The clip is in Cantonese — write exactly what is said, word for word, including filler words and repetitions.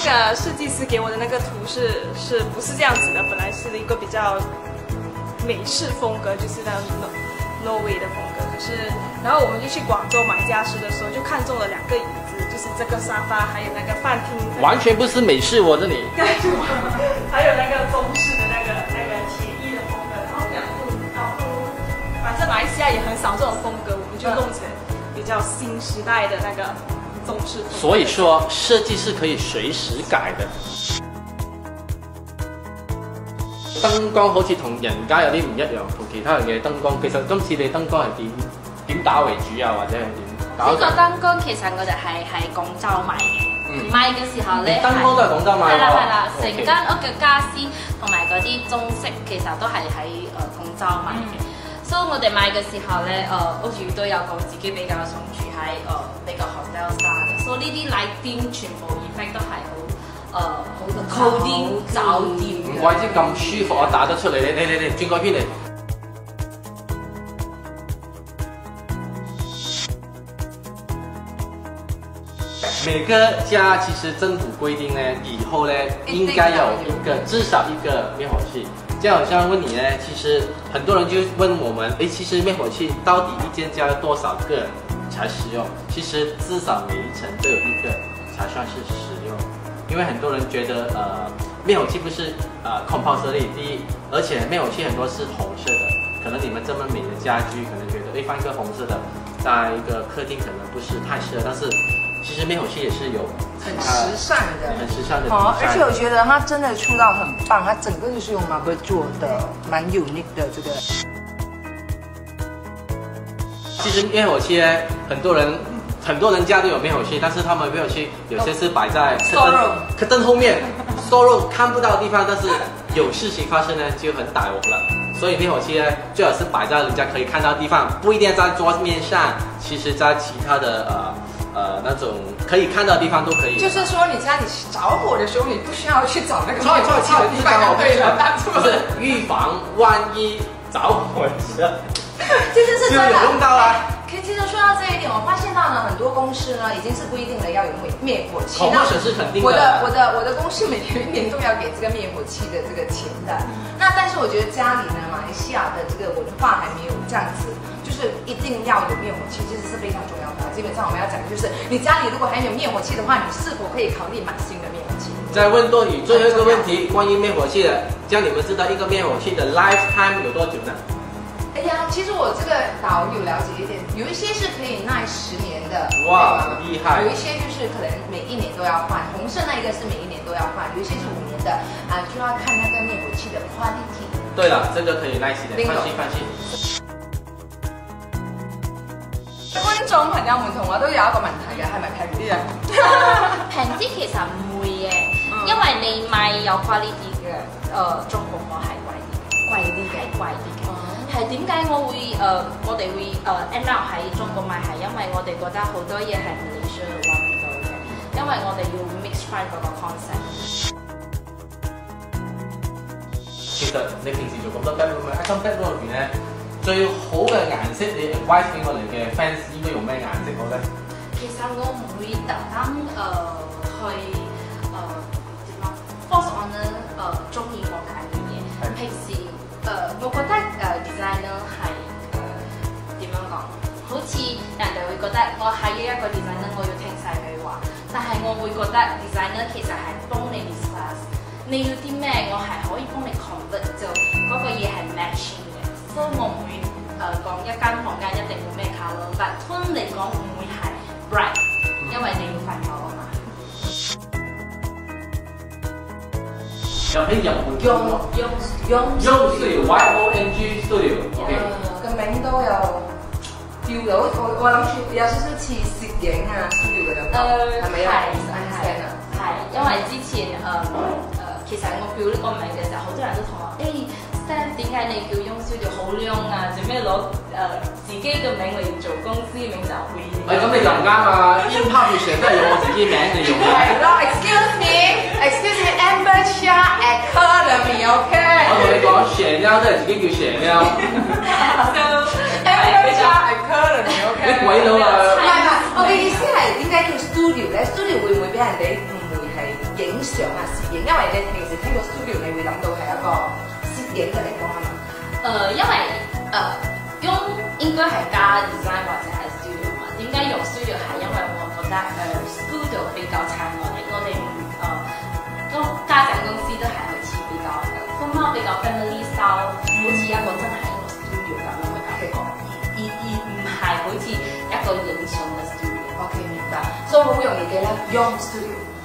个设计师给我的那个图是是不是这样子的？本来是一个比较美式风格，就是那种 Norway 的风格。可是，然后我们就去广州买家私的时候，就看中了两个椅子，就是这个沙发，还有那个饭厅。 完全不是美式，我这里。 对，还有那个中式的那个那个铁艺的风格，然后两部，然后反正马来西亚也很少这种风格，我们就弄成比较新时代的那个中式风格。 所以說設計是可以隨時改的。燈光好似同人家有啲唔一樣，同其他人嘅燈光。其實今次你燈光係點點打為主啊，或者係點搞？ 呢個燈光其實我哋係喺廣州買嘅， 嗯、 買嘅時候咧， 燈光都係廣州買喎。 係啦係啦，成 OK 間屋嘅家私同埋嗰啲裝飾其實都係喺誒廣州買嘅。所以我哋買嘅時候咧，誒屋主都有講自己比較想住喺誒比較 hotel style 嘅，所以呢啲 light 點全部 effect 都係好誒好高啲酒店。 唔怪之咁舒服啊，打得出嚟。你你你你轉嗰邊嚟。每個家其實政府規定呢，以後呢應該有一個至少一個滅火器。就好像問你呢，其實很多人就問我們，誒，其實滅火器到底一間家要多少個才實用？其實至少每一層都有一個才算是實用。因為很多人覺得，呃，滅火器不是呃 compulsory，第一，而且滅火器很多是紅色的，可能你們這麼美的家居，可能覺得，誒，放一個紅色的，在一個客廳可能不是太適合，但是其實滅火器也是有很時尚的， 很時尚的。 哦，而且我覺得它真的出道很棒，它整個就是用 marble 做的，蠻 unique 的這個。 其實滅火器呢，很多人。很多人家都有滅火器，但是他們滅火器有些是擺在客燈客燈後面 ，store 看不到的地方，但是有事情發生呢就很歹我了。所以滅火器呢最好是擺在人家可以看到的地方，不一定在桌面上，其實在其他的呃呃那種可以看到的地方都可以。 就是說你家裡着火的時候，你不需要去找那個滅火器的地方，對了， 不是預防萬一着火的時候， 其實是真的就有用到啊。 可以其實說到這一點，我發現到呢，很多公司呢已經是規定了要有滅滅火器。 恐嚇是肯定的。 我的我的我的公司每年年都要給這個滅火器的這個錢的。那但是我覺得家裡呢，馬來西亞的這個文化還沒有這樣子，就是一定要有滅火器，其實是非常重要的。基本上我們要講的就是，你家裡如果還沒有滅火器的話，你是否可以考慮買新的滅火器？ 再問多你最後一個問題，關於滅火器的，這樣你們知道一個滅火器的 lifetime 有多久呢？ 哎呀，其實我這個導有了解一點，有一些是可以耐十年的， 哇，厲害！ 有一些就是可能每一年都要換，紅色那一個是每一年都要換，有一些是五年的，啊，就要看那個滅火器的 quality。 對了，這個可以耐些點，放心放心。 觀眾朋友們同我都有一個問題嘅，係咪平啲啊？ 平啲其實唔會嘅，因為你買有 quality 嘅，誒中國貨係貴啲，貴啲嘅，貴啲嘅。係點解我會誒、呃、我哋會誒 end up 喺中國買係因為我哋覺得好多嘢係唔理想揾唔到嘅，因為我哋要 mix 翻嗰個 concept。 其實你平時做咁多 bedroom 咧 ，custom bedroom 入邊咧，最好嘅顏色你 advise 俾我哋嘅 fans 應該用咩顏色好咧？ 其實我唔會特登誒去誒點講 force on 咧誒中意我揀嘅嘢，平時。誒、呃，我覺得誒、呃、designer 係誒點樣講？好似人哋會覺得我係一個 designer，我要聽晒佢話，但係我會覺得 designer 其實係幫你 discuss，你要啲咩，我係可以幫你 convert 就嗰個嘢係 matching 嘅，所以我唔會誒講一間房間一定要咩 color，但 tone 嚟講唔會係 bright，因為你要瞓覺啊嘛。有啲人會用用用 Studio Y O N G Studio，OK， 個名都有調到，我我諗住有少少似攝影啊 studio 嘅感覺，係咪啊？係係係，因為之前誒誒，其實我叫呢個名嘅時候，好多人都同我誒 Sam 點解你叫用 studio 好靚啊？做咩攞誒自己嘅名嚟做公司名就會？ 誒咁你就唔啱啊 ！In-pub 全都係用我自己名嚟用嘅。 係咯 ，excuse me，excuse me，Amber Chia Academy，OK。 我同你講 Chanel 都係自己叫 Chanel。 Amber Chia Academy，OK。 你鬼佬啊！ 唔係唔係，我嘅意思係點解叫 studio 咧 ？studio 會唔會俾人哋誤會係影聽到 studio 你會諗到係一個攝影嘅地方啊嘛？ 誒，因為誒用應該係加 design 或者係 studio 嘛。點解用 studio 係因為我覺得誒 studio 比較襯我哋，我哋誒都家長公司都係好似比較風貓比較 family style，好似一個真係一個 studio 咁樣嘅感覺，而而唔係好似一個影相嘅 studio。 OK 明白，所以好容易記啦，用 studio。